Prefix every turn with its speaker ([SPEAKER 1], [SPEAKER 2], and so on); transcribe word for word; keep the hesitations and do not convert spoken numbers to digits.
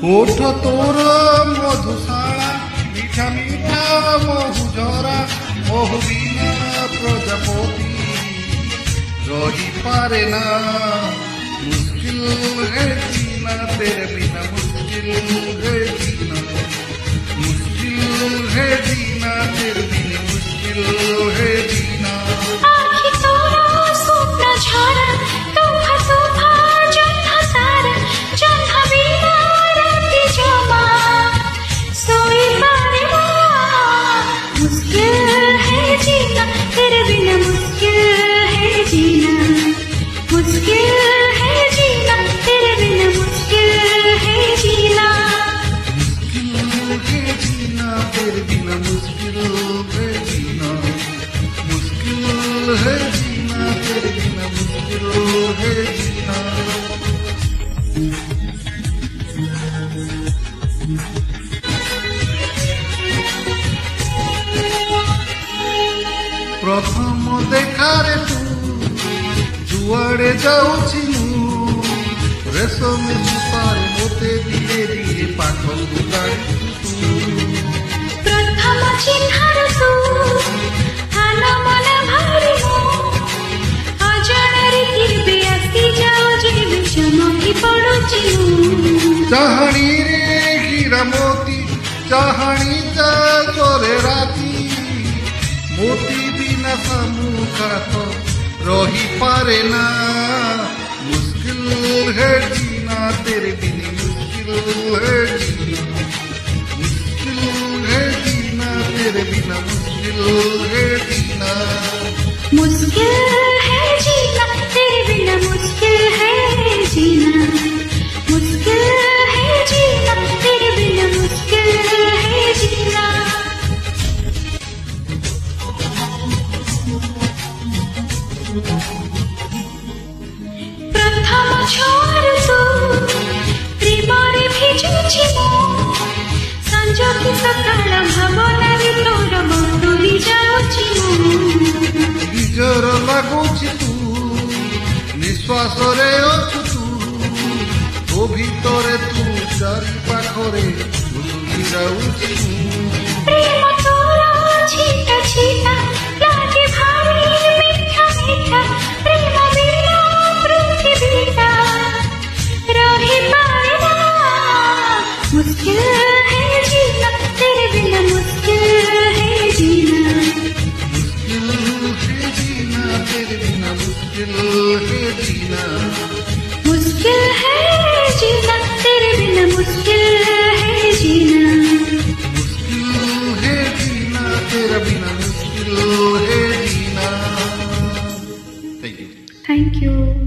[SPEAKER 1] ओठ तोर मधुशाला मीठा मीठा महु झरा महु बिना प्रजापति रही पारे ना मुश्किल है जीना तेरे बिना मुश्किल है जीना मुश्किल है जीना तेरे बिना मुश्किल है जीना
[SPEAKER 2] आखी तोरा स्वप्न झारा तोफा तोफा जन्हा सारा जन्हा बिना राती जमा सोई पारे ना मुश्किल है जीना तेरे बिना मुश्किल है जीना मुश्किल है जीना तेरे बिना मुश्किल है जीना
[SPEAKER 1] मुश्किल है जीना तेरे बिना मुश्किल है जीना मुश्किल है जीना तेरे बिना मुश्किल है जीना प्रथम देखारे तू जुआड़े जाऊची मु रेशम सुपारे मोते धीरे धीरे पाखल बुलाड़ी
[SPEAKER 2] प्रथम चिन्हार तू आना मन भारी हो अजाणारे किरबे आसी जाओ जेबे चमकी पड़ुची
[SPEAKER 1] चाहणी रे हीरा मोती चाहणी जा तोरे राती मोती बिना सामुखा तो रही पारे ना मुश्किल है जीना तेरे बिना मुश्किल है जीना मुश्किल है जीना तेरे बिना मुश्किल है जीना
[SPEAKER 2] मुश्किल है जीना तेरे बिना मुश्किल है जीना मुश्किल है जीना तेरे बिना मुश्किल है जीना प्रथम छोर तू प्रेमरे भिजुछि मो संजो की सकाळ भावनारे तोर बंधुरी जाउछि मो
[SPEAKER 1] निजर लागुछि तू निश्वास रे अछु तू तो भीतरे तू चारि पाखरे भूली जाउछि
[SPEAKER 2] प्रेम तोर छीटा छीटा लागे भारी मीठा मीठा प्रेम बिना पृथ्वीटा रही पारे ना मुश्किल है जीना तेरे बिना मुश्किल है जीना
[SPEAKER 1] मुश्किल है जीना तेरे बिना मुश्किल है जीना
[SPEAKER 2] मुश्किल है जीना तेरे बिना मुश्किल है जीना
[SPEAKER 1] मुश्किल है जीना तेरा बिना मुश्किल है जीना थैंक यू
[SPEAKER 2] थैंक यू